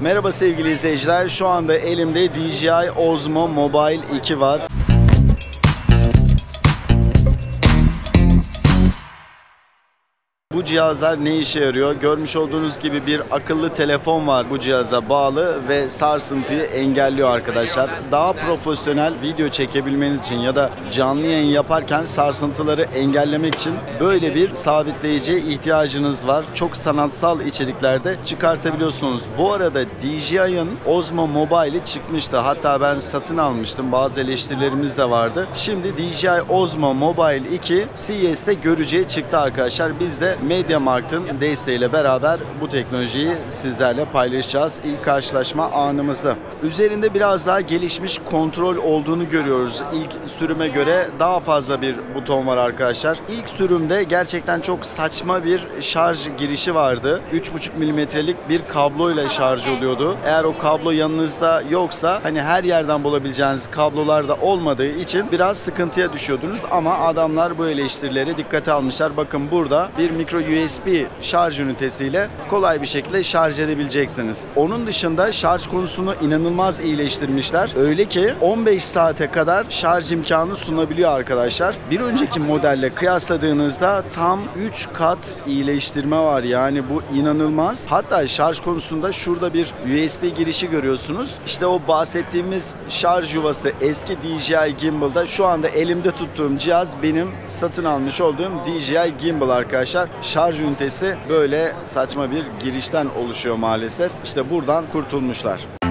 Merhaba sevgili izleyiciler, şu anda elimde DJI Osmo Mobile 2 var. Bu cihazlar ne işe yarıyor? Görmüş olduğunuz gibi bir akıllı telefon var bu cihaza bağlı ve sarsıntıyı engelliyor arkadaşlar. Daha profesyonel video çekebilmeniz için ya da canlı yayın yaparken sarsıntıları engellemek için böyle bir sabitleyiciye ihtiyacınız var. Çok sanatsal içeriklerde çıkartabiliyorsunuz. Bu arada DJI'ın Osmo Mobile'i çıkmıştı. Hatta ben satın almıştım. Bazı eleştirilerimiz de vardı. Şimdi DJI Osmo Mobile 2 CES'te görücüye çıktı arkadaşlar. Biz de MediaMarkt'ın desteğiyle beraber bu teknolojiyi sizlerle paylaşacağız. İlk karşılaşma anımızı. Üzerinde biraz daha gelişmiş kontrol olduğunu görüyoruz. İlk sürüme göre daha fazla bir buton var arkadaşlar. İlk sürümde gerçekten çok saçma bir şarj girişi vardı. 3,5 milimetrelik bir kabloyla şarj oluyordu. Eğer o kablo yanınızda yoksa hani her yerden bulabileceğiniz kablolar da olmadığı için biraz sıkıntıya düşüyordunuz ama adamlar bu eleştirileri dikkate almışlar. Bakın burada bir micro USB şarj ünitesiyle kolay bir şekilde şarj edebileceksiniz. Onun dışında şarj konusunu inanılmaz iyileştirmişler. Öyle ki 15 saate kadar şarj imkanı sunabiliyor arkadaşlar. Bir önceki modelle kıyasladığınızda tam 3 kat iyileştirme var. Yani bu inanılmaz. Hatta şarj konusunda şurada bir USB girişi görüyorsunuz. İşte o bahsettiğimiz şarj yuvası eski DJI Gimbal'da, şu anda elimde tuttuğum cihaz benim satın almış olduğum DJI Gimbal arkadaşlar. Şarj ünitesi böyle saçma bir girişten oluşuyor maalesef. İşte buradan kurtulmuşlar.